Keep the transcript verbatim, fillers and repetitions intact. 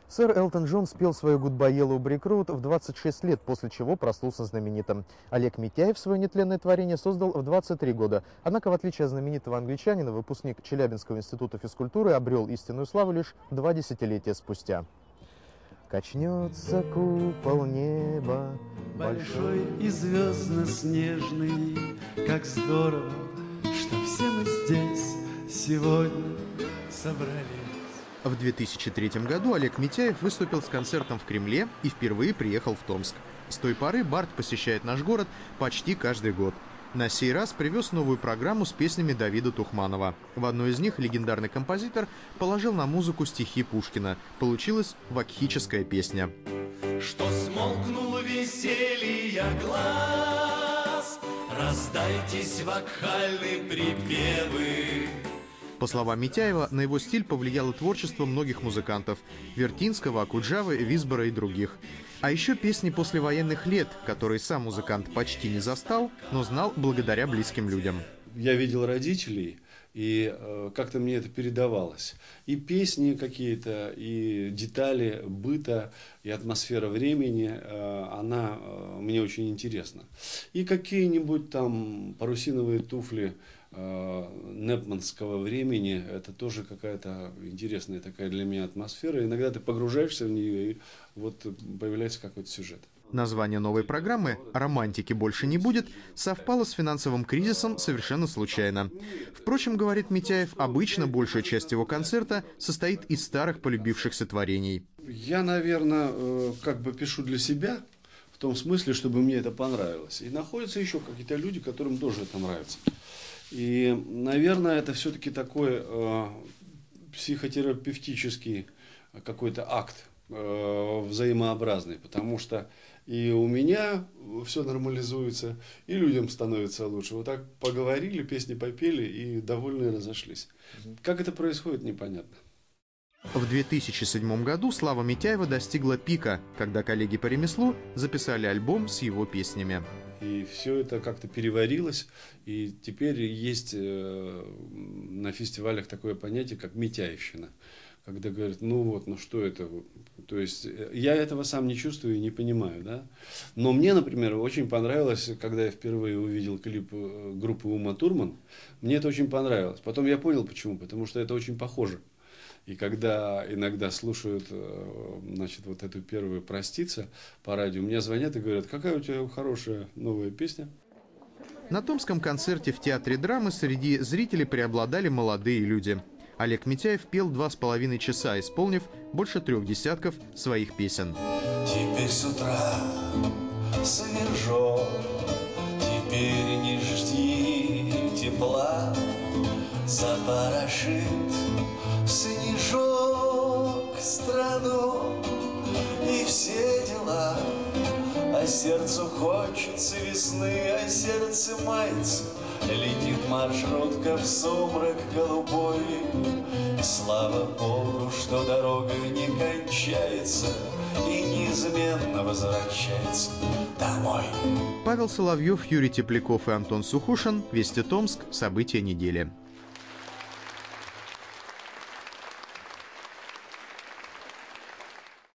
Сэр Элтон Джон спел свою «Goodbye Yellow Brick Road» в двадцать шесть лет, после чего проснулся знаменитым. Олег Митяев свое нетленное творение создал в двадцать три года. Однако, в отличие от знаменитого англичанина, выпускник Челябинского института физкультуры обрел истинную славу лишь два десятилетия спустя. Качнется купол неба, большой и звездно-снежный, как здорово, что все мы здесь сегодня собрались. В две тысячи третьем году Олег Митяев выступил с концертом в Кремле и впервые приехал в Томск. С той поры Бард посещает наш город почти каждый год. На сей раз привез новую программу с песнями Давида Тухманова. В одной из них легендарный композитор положил на музыку стихи Пушкина. Получилась вакхическая песня. Что смолкнул веселья глаз, раздайтесь вакхальные припевы. По словам Митяева, на его стиль повлияло творчество многих музыкантов – Вертинского, Окуджавы, Висбора и других. А еще песни послевоенных лет, которые сам музыкант почти не застал, но знал благодаря близким людям. Я видел родителей, и э, как-то мне это передавалось. И песни какие-то, и детали быта, и атмосфера времени, э, она э, мне очень интересна. И какие-нибудь там парусиновые туфли э, непманского времени, это тоже какая-то интересная такая для меня атмосфера. Иногда ты погружаешься в нее, и вот появляется какой-то сюжет. Название новой программы «Романтики больше не будет» совпало с финансовым кризисом совершенно случайно. Впрочем, говорит Митяев, обычно большая часть его концерта состоит из старых полюбившихся творений. Я, наверное, как бы пишу для себя, в том смысле, чтобы мне это понравилось. И находятся еще какие-то люди, которым тоже это нравится. И, наверное, это все-таки такой э, психотерапевтический какой-то акт, э, взаимообразный, потому что и у меня все нормализуется, и людям становится лучше. Вот так поговорили, песни попели, и довольные разошлись. Как это происходит, непонятно. В две тысячи седьмом году слава Митяева достигла пика, когда коллеги по ремеслу записали альбом с его песнями. И все это как-то переварилось, и теперь есть на фестивалях такое понятие, как «митяевщина». Когда говорят, ну вот, ну что это? То есть я этого сам не чувствую и не понимаю, да? Но мне, например, очень понравилось, когда я впервые увидел клип группы Ума Турман, мне это очень понравилось. Потом я понял, почему, потому что это очень похоже. И когда иногда слушают, значит, вот эту первую «Проститься» по радио, мне звонят и говорят, какая у тебя хорошая новая песня. На томском концерте в Театре драмы среди зрителей преобладали молодые люди. Олег Митяев пел два с половиной часа, исполнив больше трех десятков своих песен. Теперь с утра свежо, теперь не жди тепла, запорошит снежок страну и все дела. А сердцу хочется весны, а сердце мается. Летит маршрутка в сумрак голубой. И слава Богу, что дорога не кончается и неизменно возвращается домой. Павел Соловьев, Юрий Тепляков и Антон Сухушин. Вести Томск. События недели.